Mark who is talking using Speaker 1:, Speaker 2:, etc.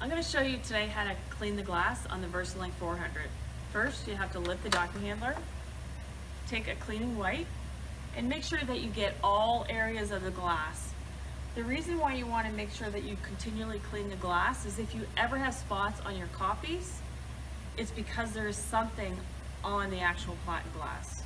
Speaker 1: I'm going to show you today how to clean the glass on the VersaLink 400. First, you have to lift the docking handler, take a cleaning wipe, and make sure that you get all areas of the glass. The reason why you want to make sure that you continually clean the glass is if you ever have spots on your copies, it's because there is something on the actual Platen glass.